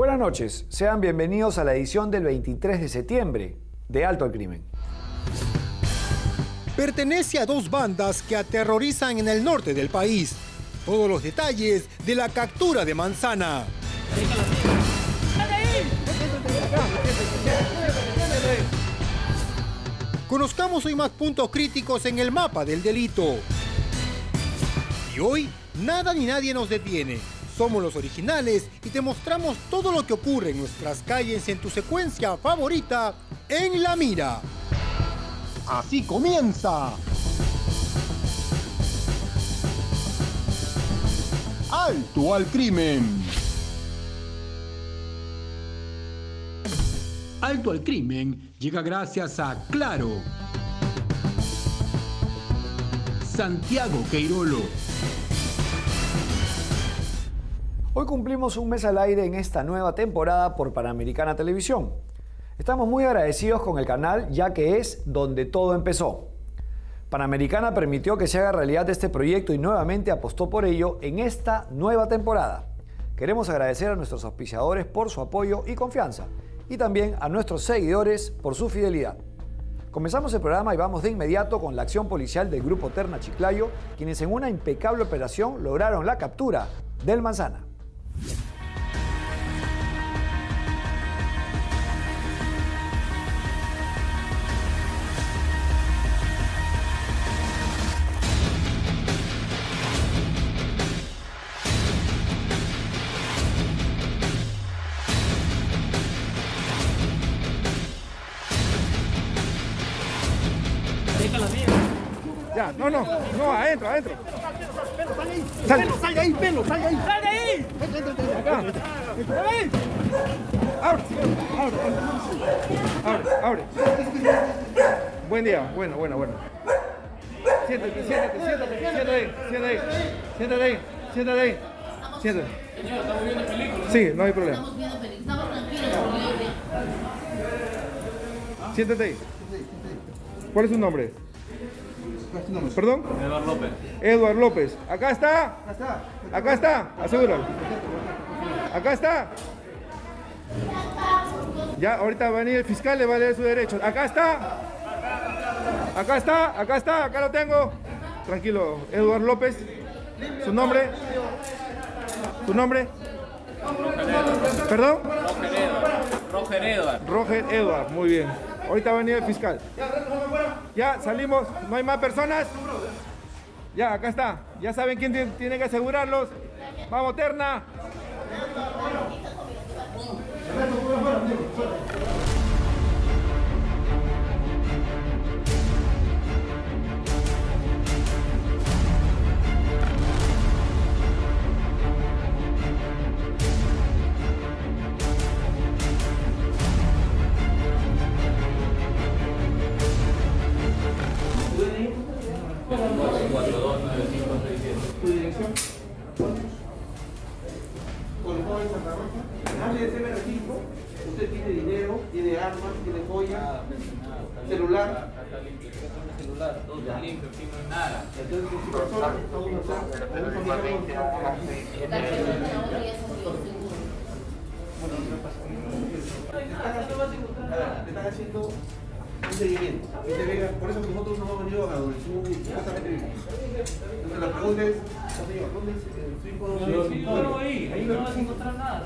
Buenas noches, sean bienvenidos a la edición del 23 de septiembre de Alto al Crimen. Pertenece a dos bandas que aterrorizan en el norte del país. Todos los detalles de la captura de Manzana. Conozcamos hoy más puntos críticos en el mapa del delito. Y hoy, nada ni nadie nos detiene. Somos los originales y te mostramos todo lo que ocurre en nuestras calles en tu secuencia favorita, En la Mira. Así comienza. Alto al Crimen. Alto al Crimen llega gracias a Claro. Santiago Queirolo. Hoy cumplimos un mes al aire en esta nueva temporada por Panamericana Televisión. Estamos muy agradecidos con el canal, ya que es donde todo empezó. Panamericana permitió que se haga realidad este proyecto y nuevamente apostó por ello en esta nueva temporada. Queremos agradecer a nuestros auspiciadores por su apoyo y confianza, y también a nuestros seguidores por su fidelidad. Comenzamos el programa y vamos de inmediato con la acción policial del Grupo Terna Chiclayo, quienes en una impecable operación lograron la captura del Manzana. Ya, no, adentro. Sal de ahí. Acá. Abre. Buen día, bueno. Siéntate ahí. Siéntate. Señor, estamos viendo películas. Sí, no hay problema. Estamos tranquilos. Siéntate ahí. ¿Cuál es su nombre? ¿Perdón? Eduardo López. Acá está. Asegúralo. Acá está. Ya, ahorita va a venir el fiscal, le va a leer sus derechos. Acá está. Acá lo tengo. Tranquilo, Eduardo López. ¿Su nombre? ¿Perdón? Roger Edward, muy bien. Ahorita va a venir el fiscal. Ya, salimos. ¿No hay más personas? Ya, acá está. Ya saben quién tiene que asegurarlos. Vamos, Terna. Usted tiene dinero, tiene armas, tiene joyas, celular. Todo está limpio, aquí no hay nada. Entonces, con su persona, vamos a hacer un le están haciendo un seguimiento. Por eso nosotros no hemos venido a donde tú supuestamente vives. Entonces la pregunta es, señor, ¿dónde es su hijo? No, ahí no vas a encontrar nada.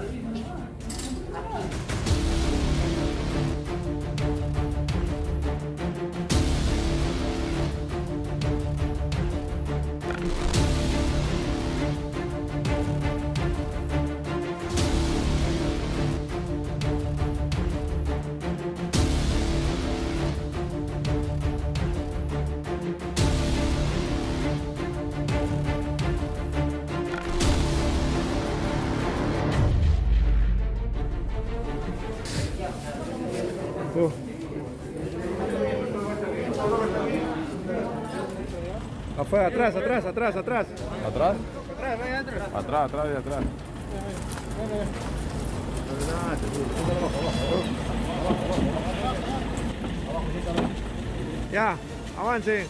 Afuera, atrás. ¿Atrás? Atrás. Ya, avance.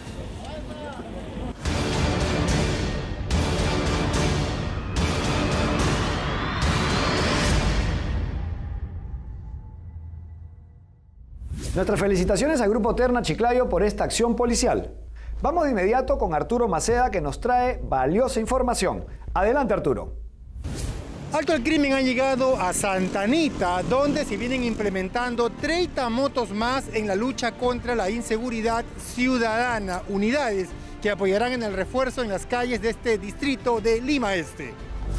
Nuestras felicitaciones al Grupo Terna Chiclayo por esta acción policial. Vamos de inmediato con Arturo Maceda, que nos trae valiosa información. Adelante, Arturo. Alto al Crimen ha llegado a Santa Anita, donde se vienen implementando 30 motos más en la lucha contra la inseguridad ciudadana. Unidades que apoyarán en el refuerzo en las calles de este distrito de Lima Este.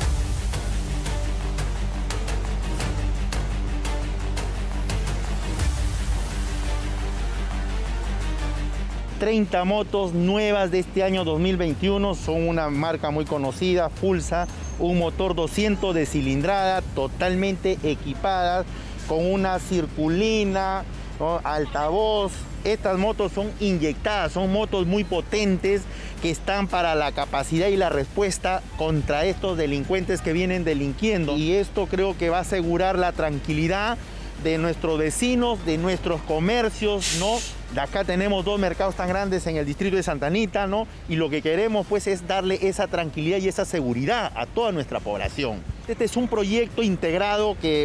...30 motos nuevas de este año 2021, son una marca muy conocida, Fulsa, un motor 200 de cilindrada, totalmente equipadas, con una circulina, ¿no?, altavoz. Estas motos son inyectadas, son motos muy potentes que están para la capacidad y la respuesta contra estos delincuentes que vienen delinquiendo. Y esto creo que va a asegurar la tranquilidad de nuestros vecinos, de nuestros comercios, ¿no? De acá tenemos 2 mercados tan grandes en el distrito de Santa Anita, ¿no? Y lo que queremos pues es darle esa tranquilidad y esa seguridad a toda nuestra población. Este es un proyecto integrado que,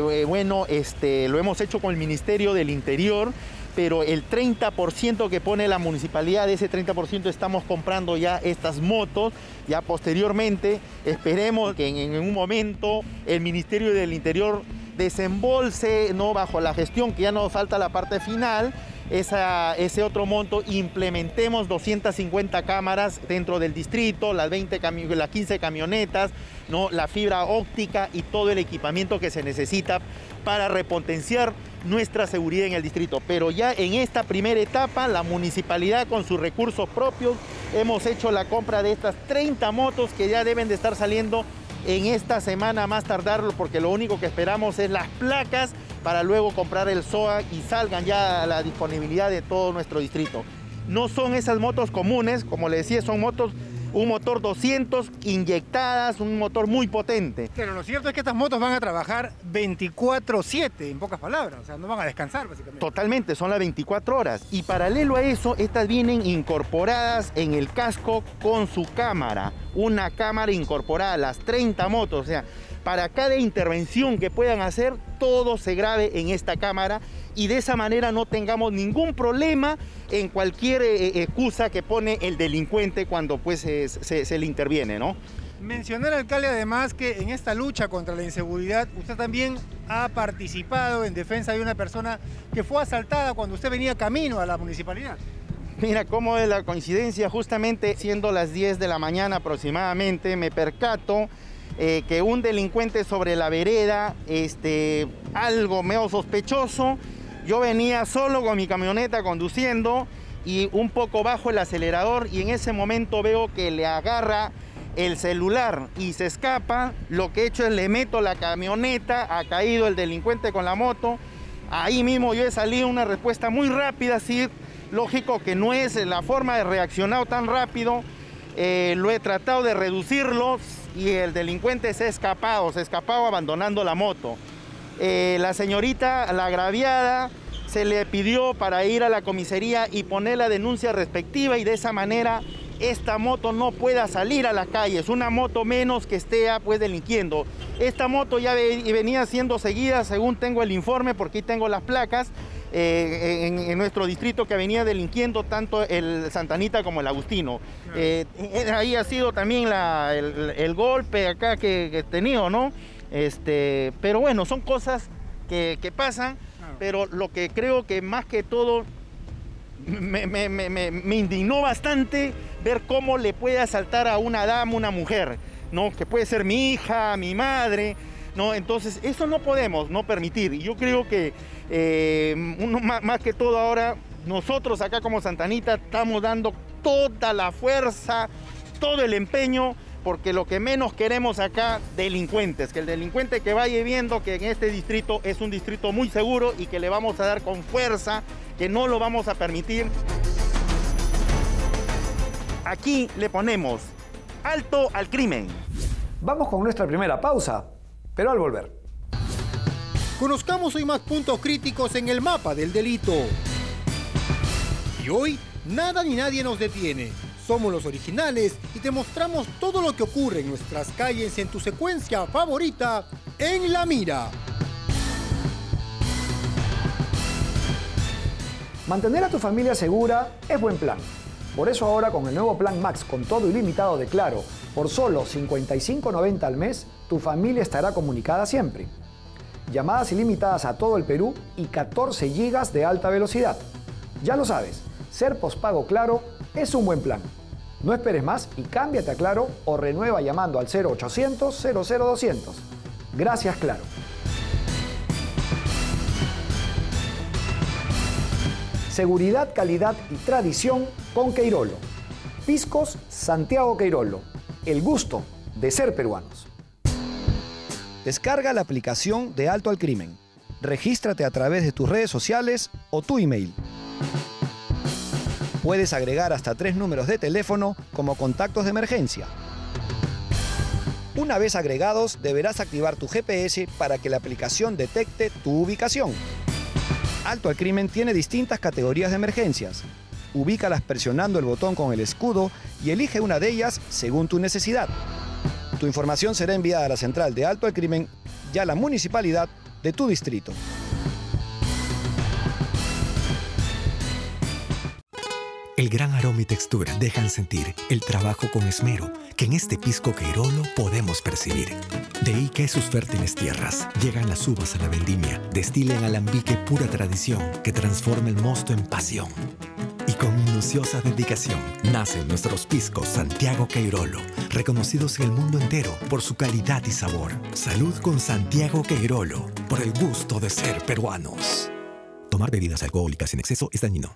lo hemos hecho con el Ministerio del Interior, pero el 30% que pone la municipalidad, de ese 30% estamos comprando ya estas motos. Ya posteriormente esperemos que en un momento el Ministerio del Interior desembolse, ¿no?, bajo la gestión, que ya nos falta la parte final, ese otro monto, implementemos 250 cámaras dentro del distrito, las 15 camionetas, ¿no?, la fibra óptica y todo el equipamiento que se necesita para repotenciar nuestra seguridad en el distrito. Pero ya en esta primera etapa, la municipalidad con sus recursos propios, hemos hecho la compra de estas 30 motos que ya deben de estar saliendo en esta semana más tardar, porque lo único que esperamos es las placas para luego comprar el SOA y salgan ya a la disponibilidad de todo nuestro distrito. No son esas motos comunes, como les decía, son motos, un motor 200 inyectadas, un motor muy potente. Pero lo cierto es que estas motos van a trabajar 24/7, en pocas palabras, o sea, no van a descansar básicamente. Totalmente, son las 24 horas. Y paralelo a eso, estas vienen incorporadas en el casco con su cámara, una cámara incorporada, las 30 motos, o sea, para cada intervención que puedan hacer, todo se grabe en esta cámara y de esa manera no tengamos ningún problema en cualquier excusa que pone el delincuente cuando pues se le interviene, ¿no? Mencionar, alcalde, además que en esta lucha contra la inseguridad usted también ha participado en defensa de una persona que fue asaltada cuando usted venía camino a la municipalidad. Mira cómo es la coincidencia, justamente siendo las 10 de la mañana aproximadamente, me percato que un delincuente sobre la vereda, algo medio sospechoso. Yo venía solo con mi camioneta conduciendo y un poco bajo el acelerador y en ese momento veo que le agarra el celular y se escapa. Lo que he hecho es le meto la camioneta, ha caído el delincuente con la moto. Ahí mismo yo he salido una respuesta muy rápida, sí, lógico que no es la forma de reaccionar tan rápido. Lo he tratado de reducirlo y el delincuente se ha escapado abandonando la moto. La señorita, la agraviada, se le pidió para ir a la comisaría y poner la denuncia respectiva y de esa manera esta moto no pueda salir a la calle. Es una moto menos que esté pues delinquiendo. Esta moto ya venía siendo seguida, según tengo el informe, porque aquí tengo las placas, en nuestro distrito, que venía delinquiendo tanto el Santa Anita como el Agustino. Ahí ha sido también el golpe acá que he tenido, ¿no? Pero bueno, son cosas que pasan, pero lo que creo que más que todo me indignó bastante ver cómo le puede asaltar a una dama, una mujer, ¿no? Que puede ser mi hija, mi madre, ¿no? Entonces eso no podemos no permitir. Y yo creo que más que todo ahora, nosotros acá como Santa Anita estamos dando toda la fuerza, todo el empeño, porque lo que menos queremos acá, delincuentes, que el delincuente que vaya viendo que en este distrito es un distrito muy seguro y que le vamos a dar con fuerza, que no lo vamos a permitir. Aquí le ponemos alto al crimen. Vamos con nuestra primera pausa, pero al volver. Conozcamos hoy más puntos críticos en el mapa del delito. Y hoy, nada ni nadie nos detiene. Somos los originales y te mostramos todo lo que ocurre en nuestras calles en tu secuencia favorita, En la Mira. Mantener a tu familia segura es buen plan. Por eso ahora con el nuevo plan Max con todo ilimitado de Claro, por solo $55.90 al mes, tu familia estará comunicada siempre. Llamadas ilimitadas a todo el Perú y 14 GB de alta velocidad. Ya lo sabes, ser postpago Claro es un buen plan. No esperes más y cámbiate a Claro o renueva llamando al 0800 00200. Gracias, Claro. Seguridad, calidad y tradición con Queirolo. Piscos Santiago Queirolo. El gusto de ser peruanos. Descarga la aplicación de Alto al Crimen. Regístrate a través de tus redes sociales o tu email. Puedes agregar hasta 3 números de teléfono como contactos de emergencia. Una vez agregados, deberás activar tu GPS para que la aplicación detecte tu ubicación. Alto al Crimen tiene distintas categorías de emergencias. Ubícalas presionando el botón con el escudo y elige una de ellas según tu necesidad. Tu información será enviada a la central de Alto al Crimen y a la municipalidad de tu distrito. El gran aroma y textura dejan sentir el trabajo con esmero que en este pisco Queirolo podemos percibir. De ahí que sus fértiles tierras llegan las uvas a la vendimia, destilen alambique pura tradición que transforma el mosto en pasión. Y con minuciosa dedicación nacen nuestros piscos Santiago Queirolo, reconocidos en el mundo entero por su calidad y sabor. Salud con Santiago Queirolo, por el gusto de ser peruanos. Tomar bebidas alcohólicas en exceso es dañino.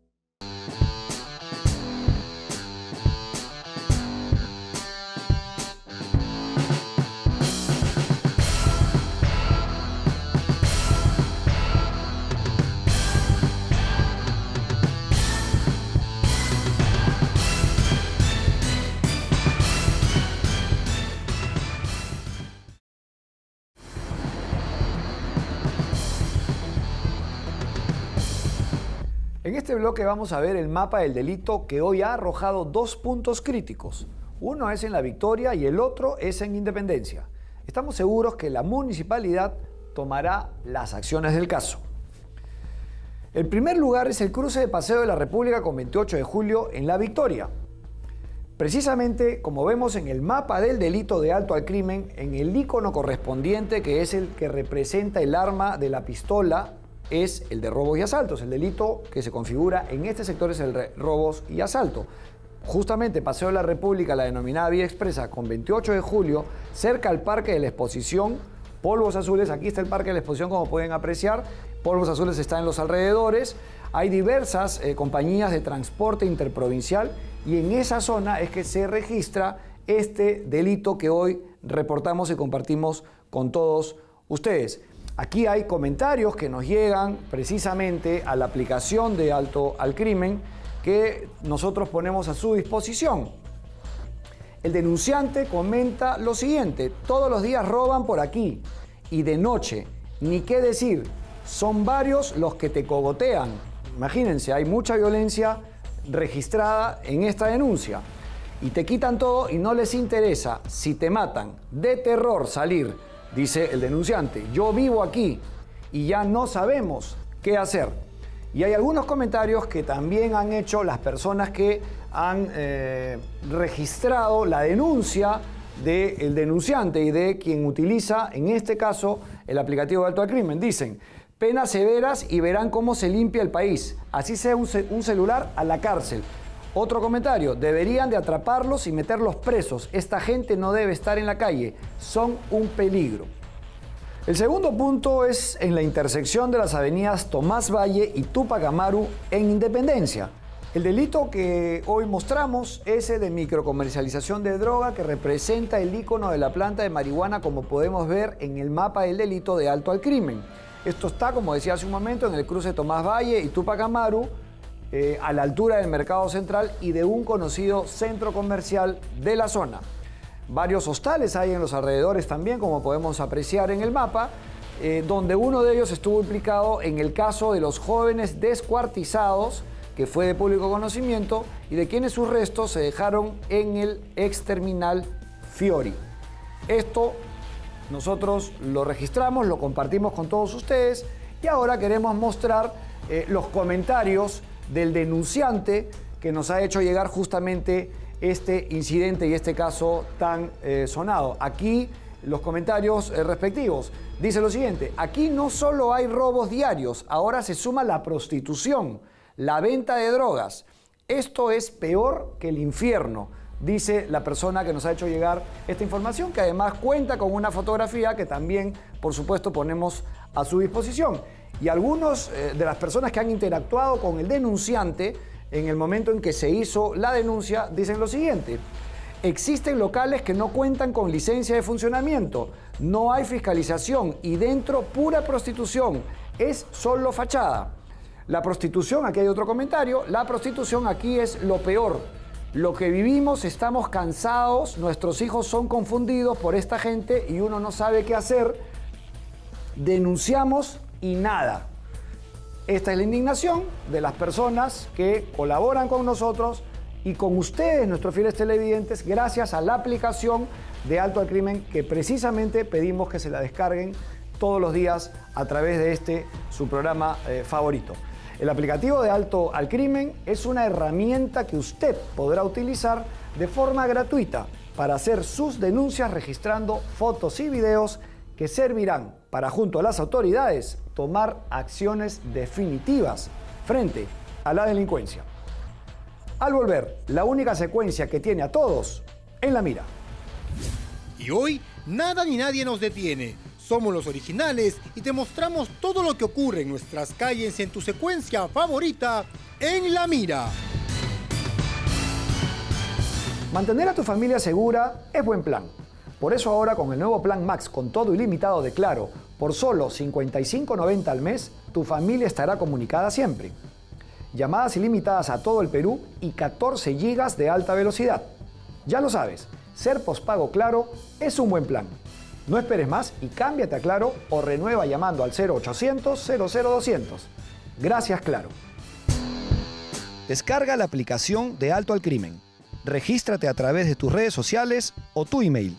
En este bloque vamos a ver el mapa del delito que hoy ha arrojado 2 puntos críticos. Uno es en La Victoria y el otro es en Independencia. Estamos seguros que la municipalidad tomará las acciones del caso. El primer lugar es el cruce de Paseo de la República con 28 de julio en La Victoria. Precisamente, como vemos en el mapa del delito de Alto al Crimen, en el icono correspondiente, que es el que representa el arma de la pistola, es el de robos y asaltos. El delito que se configura en este sector es el de robos y asalto. Justamente Paseo de la República, la denominada Vía Expresa, con 28 de julio, cerca al Parque de la Exposición, Polvos Azules. Aquí está el Parque de la Exposición, como pueden apreciar. Polvos Azules está en los alrededores. Hay diversas compañías de transporte interprovincial y en esa zona es que se registra este delito que hoy reportamos y compartimos con todos ustedes. Aquí hay comentarios que nos llegan precisamente a la aplicación de Alto al Crimen que nosotros ponemos a su disposición. El denunciante comenta lo siguiente: todos los días roban por aquí y de noche, ni qué decir, son varios los que te cogotean. Imagínense, hay mucha violencia registrada en esta denuncia y te quitan todo y no les interesa si te matan. De terror salir, dice el denunciante. Yo vivo aquí y ya no sabemos qué hacer. Y hay algunos comentarios que también han hecho las personas que han registrado la denuncia del denunciante y de quien utiliza, en este caso, el aplicativo de Alto al Crimen. Dicen: penas severas y verán cómo se limpia el país. Así sea un celular, a la cárcel. Otro comentario: deberían de atraparlos y meterlos presos. Esta gente no debe estar en la calle. Son un peligro. El segundo punto es en la intersección de las avenidas Tomás Valle y Túpac Amaru en Independencia. El delito que hoy mostramos es el de microcomercialización de droga, que representa el icono de la planta de marihuana, como podemos ver en el mapa del delito de Alto al Crimen. Esto está, como decía hace un momento, en el cruce Tomás Valle y Túpac Amaru, a la altura del Mercado Central y de un conocido centro comercial de la zona. Varios hostales hay en los alrededores también, como podemos apreciar en el mapa, donde uno de ellos estuvo implicado en el caso de los jóvenes descuartizados, que fue de público conocimiento, y de quienes sus restos se dejaron en el exterminal Fiori. Esto nosotros lo registramos, lo compartimos con todos ustedes y ahora queremos mostrar los comentarios del denunciante que nos ha hecho llegar justamente este incidente y este caso tan sonado. Aquí los comentarios respectivos. Dice lo siguiente: aquí no solo hay robos diarios, ahora se suma la prostitución, la venta de drogas. Esto es peor que el infierno, dice la persona que nos ha hecho llegar esta información, que además cuenta con una fotografía que también, por supuesto, ponemos a su disposición. Y algunos de las personas que han interactuado con el denunciante en el momento en que se hizo la denuncia dicen lo siguiente: existen locales que no cuentan con licencia de funcionamiento, no hay fiscalización y dentro pura prostitución, es solo fachada. La prostitución, aquí hay otro comentario, la prostitución aquí es lo peor. Lo que vivimos, estamos cansados, nuestros hijos son confundidos por esta gente y uno no sabe qué hacer. Denunciamos y nada. Esta es la indignación de las personas que colaboran con nosotros y con ustedes, nuestros fieles televidentes, gracias a la aplicación de Alto al Crimen, que precisamente pedimos que se la descarguen todos los días a través de su programa favorito. El aplicativo de Alto al Crimen es una herramienta que usted podrá utilizar de forma gratuita para hacer sus denuncias registrando fotos y videos que servirán para, junto a las autoridades, tomar acciones definitivas frente a la delincuencia. Al volver, la única secuencia que tiene a todos en la mira. Y hoy, nada ni nadie nos detiene. Somos los originales y te mostramos todo lo que ocurre en nuestras calles en tu secuencia favorita, En la Mira. Mantener a tu familia segura es buen plan. Por eso ahora, con el nuevo plan Max con todo ilimitado de Claro, por solo $55.90 al mes, tu familia estará comunicada siempre. Llamadas ilimitadas a todo el Perú y 14 GB de alta velocidad. Ya lo sabes, ser pospago Claro es un buen plan. No esperes más y cámbiate a Claro o renueva llamando al 0800-00200. Gracias, Claro. Descarga la aplicación de Alto al Crimen. Regístrate a través de tus redes sociales o tu email.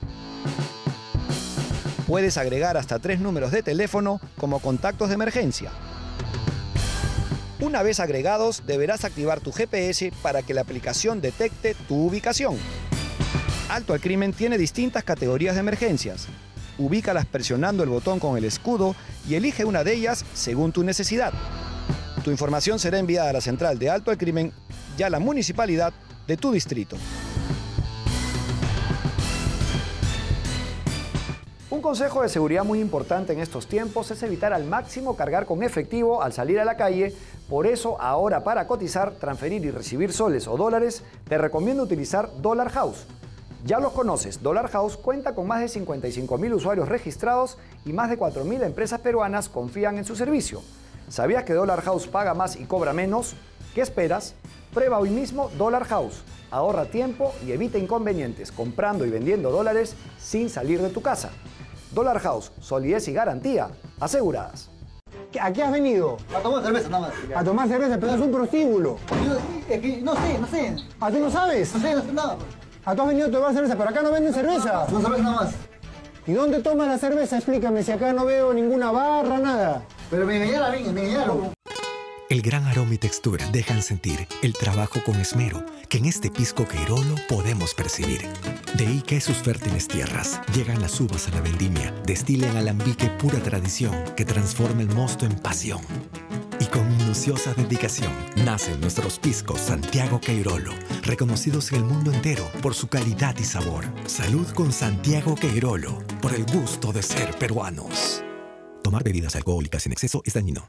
Puedes agregar hasta 3 números de teléfono como contactos de emergencia. Una vez agregados, deberás activar tu GPS para que la aplicación detecte tu ubicación. Alto al Crimen tiene distintas categorías de emergencias. Ubícalas presionando el botón con el escudo y elige una de ellas según tu necesidad. Tu información será enviada a la central de Alto al Crimen y a la municipalidad de tu distrito. Un consejo de seguridad muy importante en estos tiempos es evitar al máximo cargar con efectivo al salir a la calle. Por eso, ahora para cotizar, transferir y recibir soles o dólares, te recomiendo utilizar Dollar House. Ya los conoces, Dollar House cuenta con más de 55.000 usuarios registrados y más de 4.000 empresas peruanas confían en su servicio. ¿Sabías que Dollar House paga más y cobra menos? ¿Qué esperas? Prueba hoy mismo Dollar House. Ahorra tiempo y evita inconvenientes comprando y vendiendo dólares sin salir de tu casa. Dollar House, solidez y garantía aseguradas. ¿A qué has venido? A tomar cerveza nada más. A tomar cerveza, pero es un prostíbulo. No sé. ¿A tú no sabes? No sé nada. ¿A tú has venido a tomar cerveza, pero acá no venden cerveza? No cerveza nada más. ¿Y dónde tomas la cerveza? Explícame, si acá no veo ninguna barra, nada. Pero me engañaron. El gran aroma y textura dejan sentir el trabajo con esmero que en este pisco queirolo podemos percibir. De ahí que sus fértiles tierras llegan las uvas a la vendimia, destilen alambique pura tradición que transforma el mosto en pasión. Y con minuciosa dedicación nacen nuestros piscos Santiago Queirolo, reconocidos en el mundo entero por su calidad y sabor. Salud con Santiago Queirolo, por el gusto de ser peruanos. Tomar bebidas alcohólicas en exceso es dañino.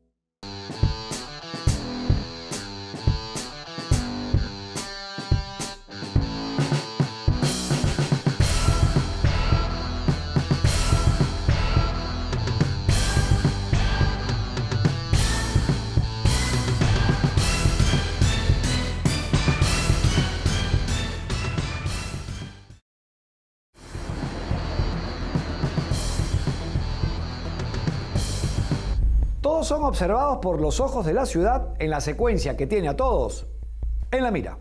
Todos son observados por los ojos de la ciudad en la secuencia que tiene a todos en la mira.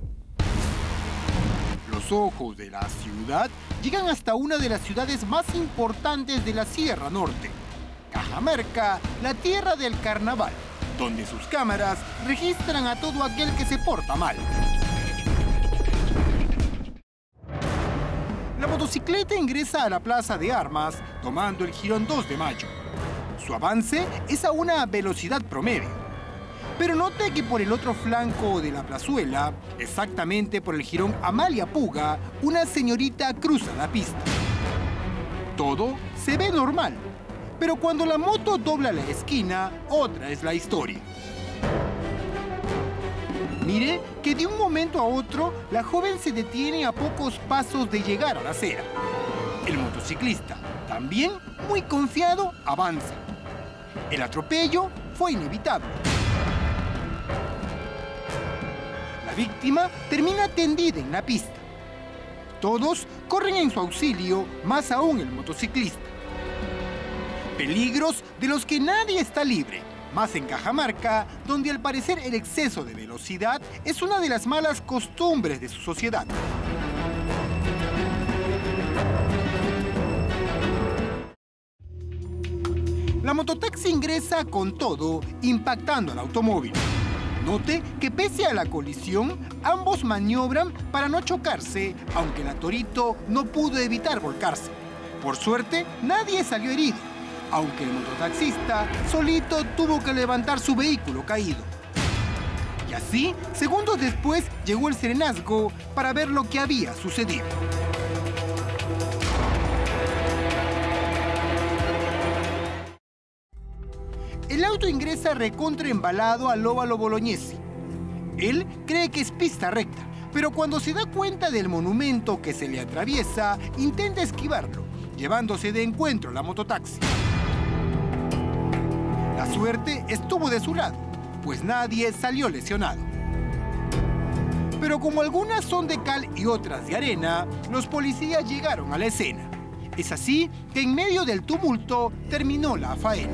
Los ojos de la ciudad llegan hasta una de las ciudades más importantes de la Sierra Norte, Cajamarca, la tierra del carnaval. donde sus cámaras registran a todo aquel que se porta mal. La motocicleta ingresa a la plaza de armas tomando el jirón 2 de Mayo. Su avance es a una velocidad promedio. Pero note que por el otro flanco de la plazuela, exactamente por el jirón Amalia Puga, una señorita cruza la pista. Todo se ve normal, pero cuando la moto dobla la esquina, otra es la historia. Mire que de un momento a otro, la joven se detiene a pocos pasos de llegar a la acera. El motociclista, también muy confiado, avanza. El atropello fue inevitable. La víctima termina tendida en la pista. Todos corren en su auxilio, más aún el motociclista. Peligros de los que nadie está libre, más en Cajamarca, donde al parecer el exceso de velocidad es una de las malas costumbres de su sociedad. La mototaxi ingresa con todo, impactando al automóvil. Note que pese a la colisión, ambos maniobran para no chocarse, aunque la Torito no pudo evitar volcarse. Por suerte, nadie salió herido, aunque el mototaxista solito tuvo que levantar su vehículo caído. Y así, segundos después, llegó el serenazgo para ver lo que había sucedido. El auto ingresa recontraembalado al óvalo Bolognesi. Él cree que es pista recta, pero cuando se da cuenta del monumento que se le atraviesa, intenta esquivarlo, llevándose de encuentro la mototaxi. La suerte estuvo de su lado, pues nadie salió lesionado. Pero como algunas son de cal y otras de arena, los policías llegaron a la escena. Es así que en medio del tumulto terminó la faena.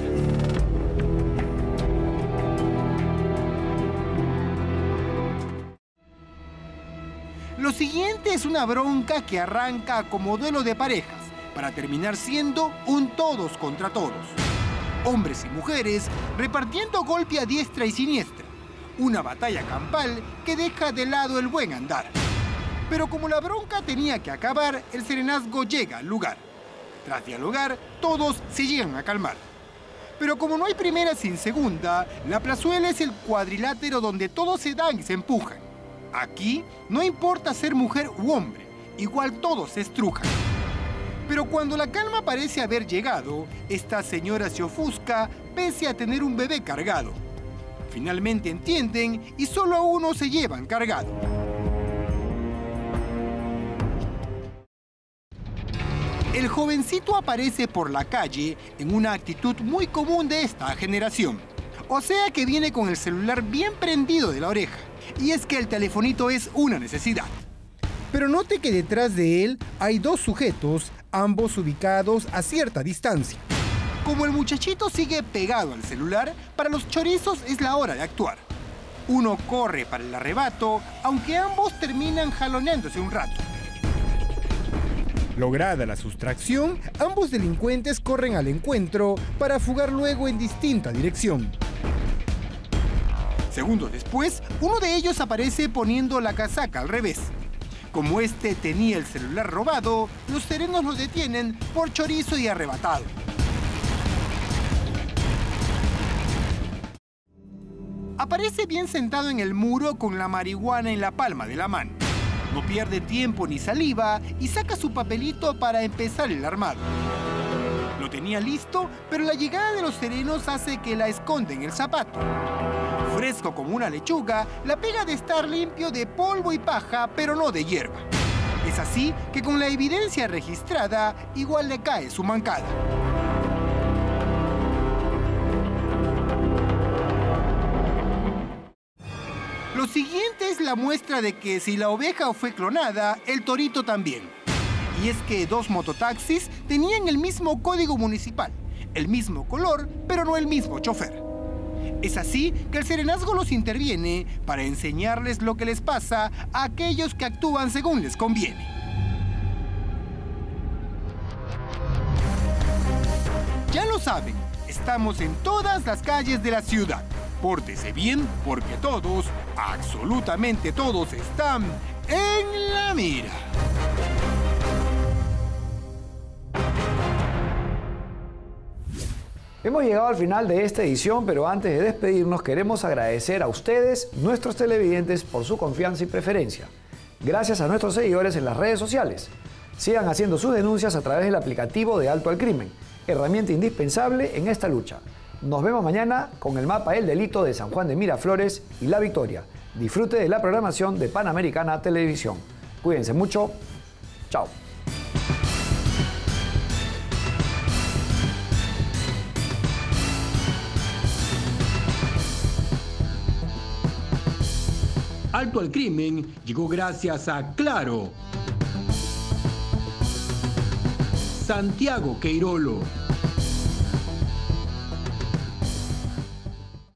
Lo siguiente es una bronca que arranca como duelo de parejas, para terminar siendo un todos contra todos. Hombres y mujeres repartiendo golpe a diestra y siniestra. Una batalla campal que deja de lado el buen andar. Pero como la bronca tenía que acabar, el serenazgo llega al lugar. Tras dialogar, todos se llegan a calmar. Pero como no hay primera sin segunda, la plazuela es el cuadrilátero donde todos se dan y se empujan. Aquí no importa ser mujer u hombre, igual todos se estrujan. Pero cuando la calma parece haber llegado, esta señora se ofusca pese a tener un bebé cargado. Finalmente entienden y solo a uno se llevan cargado. El jovencito aparece por la calle en una actitud muy común de esta generación. O sea que viene con el celular bien prendido de la oreja. Y es que el telefonito es una necesidad. Pero note que detrás de él hay dos sujetos, ambos ubicados a cierta distancia. Como el muchachito sigue pegado al celular, para los chorizos es la hora de actuar. Uno corre para el arrebato, aunque ambos terminan jaloneándose un rato. Lograda la sustracción, ambos delincuentes corren al encuentro para fugar luego en distinta dirección. Segundos después, uno de ellos aparece poniendo la casaca al revés. Como este tenía el celular robado, los serenos lo detienen por chorizo y arrebatado. Aparece bien sentado en el muro con la marihuana en la palma de la mano. No pierde tiempo ni saliva y saca su papelito para empezar el armado. Lo tenía listo, pero la llegada de los serenos hace que la esconda en el zapato. Fresco como una lechuga, la pega de estar limpio de polvo y paja, pero no de hierba. Es así que con la evidencia registrada, igual le cae su mancada. Lo siguiente es la muestra de que si la oveja fue clonada, el torito también. Y es que dos mototaxis tenían el mismo código municipal, el mismo color, pero no el mismo chofer. Es así que el serenazgo los interviene para enseñarles lo que les pasa a aquellos que actúan según les conviene. Ya lo saben, estamos en todas las calles de la ciudad. Pórtese bien porque todos, absolutamente todos, están en la mira. Hemos llegado al final de esta edición, pero antes de despedirnos queremos agradecer a ustedes, nuestros televidentes, por su confianza y preferencia. Gracias a nuestros seguidores en las redes sociales. Sigan haciendo sus denuncias a través del aplicativo de Alto al Crimen, herramienta indispensable en esta lucha. Nos vemos mañana con el mapa del delito de San Juan de Miraflores y La Victoria. Disfrute de la programación de Panamericana Televisión. Cuídense mucho. Chao. Alto al Crimen llegó gracias a Claro. Santiago Queirolo.